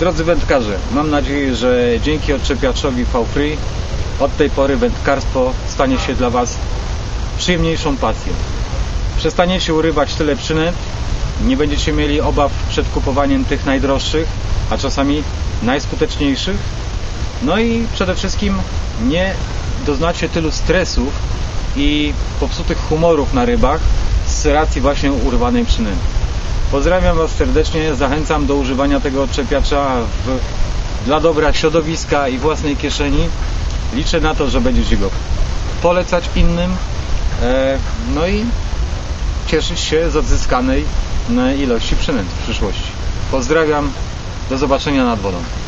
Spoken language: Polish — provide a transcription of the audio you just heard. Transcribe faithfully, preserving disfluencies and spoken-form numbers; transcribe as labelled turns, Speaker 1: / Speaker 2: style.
Speaker 1: Drodzy wędkarze, mam nadzieję, że dzięki odczepiaczowi V-Free od tej pory wędkarstwo stanie się dla Was przyjemniejszą pasją. Przestaniecie urywać tyle przynęt, nie będziecie mieli obaw przed kupowaniem tych najdroższych, a czasami najskuteczniejszych. No i przede wszystkim nie doznacie tylu stresów i popsutych humorów na rybach z racji właśnie urywanej przynęty. Pozdrawiam Was serdecznie, zachęcam do używania tego odczepiacza w, dla dobra środowiska i własnej kieszeni. Liczę na to, że będziecie go polecać innym, e, no i cieszyć się z odzyskanej ilości przynęt w przyszłości. Pozdrawiam, do zobaczenia nad wodą.